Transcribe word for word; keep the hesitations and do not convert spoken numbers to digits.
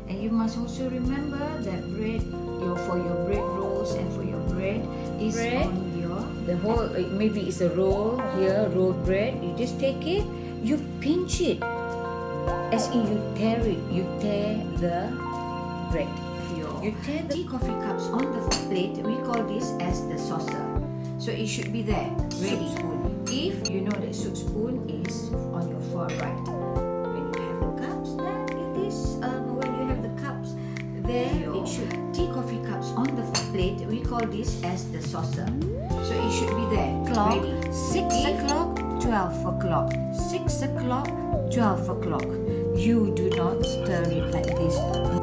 And you must also remember that bread, your for your bread rolls and for your bread is Bread. on your The whole, uh, maybe it's a roll here, rolled bread. You just take it, you pinch it, as in you tear it, you tear the bread. your You tear the tea coffee cups on the plate. We call this as the saucer. So it should be there, ready. soup spoon. If you know that soup spoon is on your far right, when you have the cups, then it is um, when you have the cups there, it should tea coffee cups on the plate. We call this as the saucer. So it should be there, Clock, ready. six If- o'clock, twelve o'clock, six o'clock, twelve o'clock. You do not stir it like this.